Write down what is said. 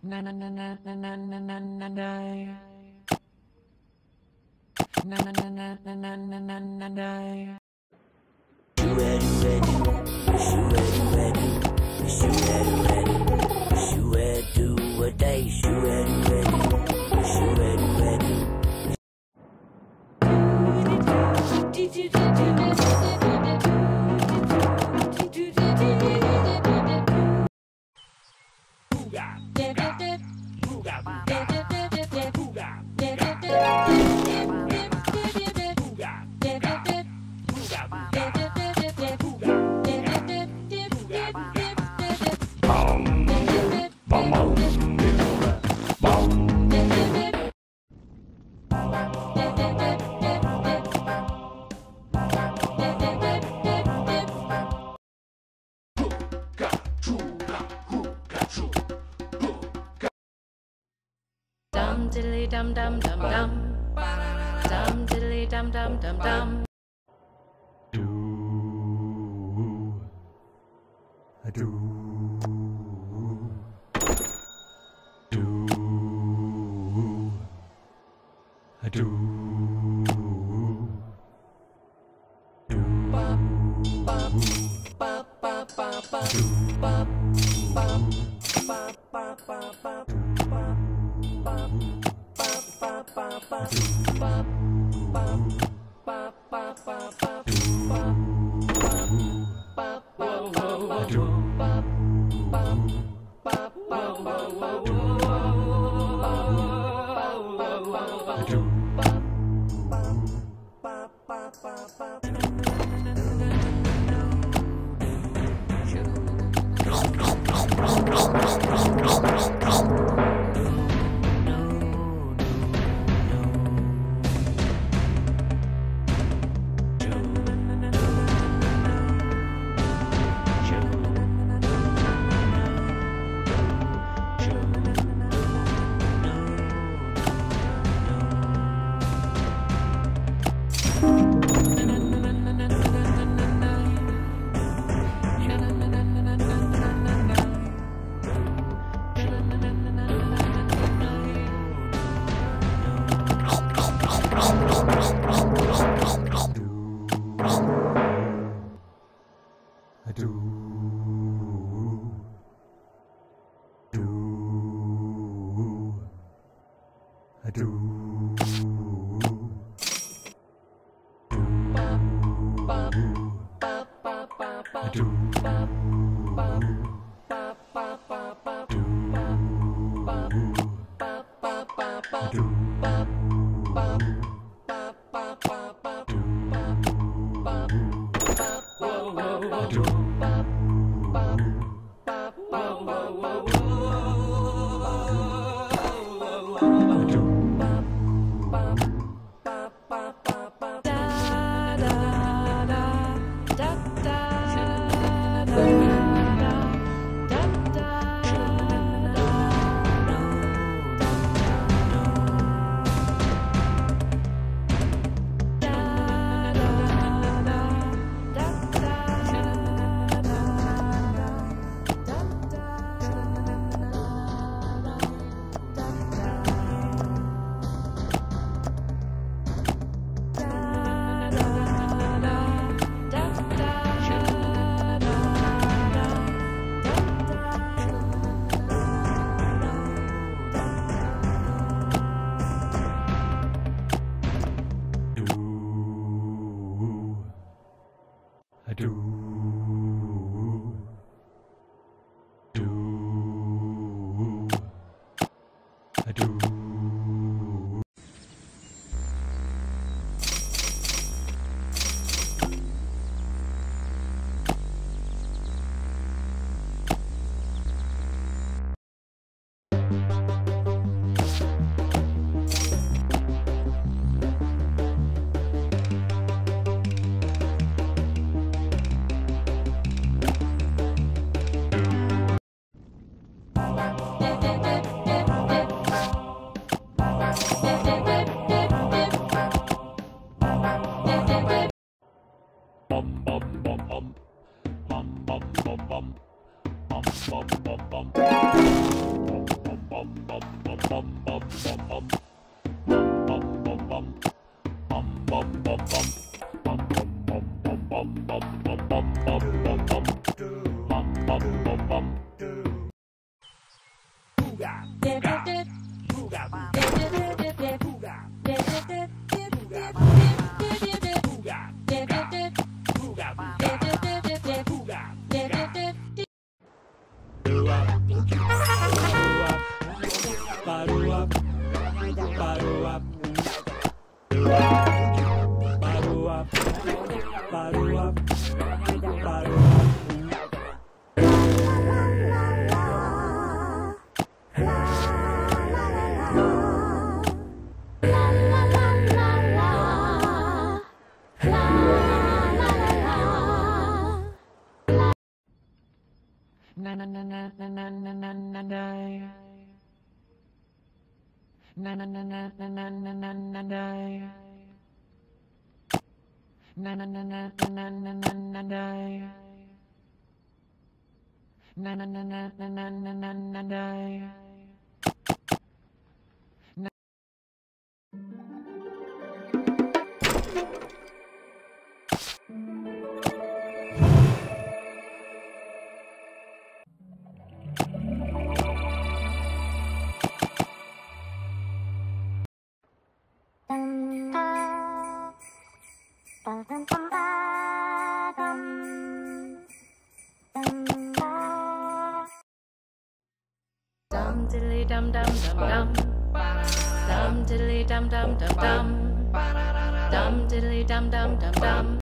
Na na na na na na na na na na. Na na na na na na na na na na. Do a day, Dum diddly dum dum dum dum. Dum diddly dum dum dum dum. Na na na na na na na na na die. Na na na na na na na na na die. Na na na na na na na na na die. Na na na na na na na na na die. Dum diddly dum dum dum dum. Dum diddly dum dum dum dum. Dum diddly dum dum dum dum.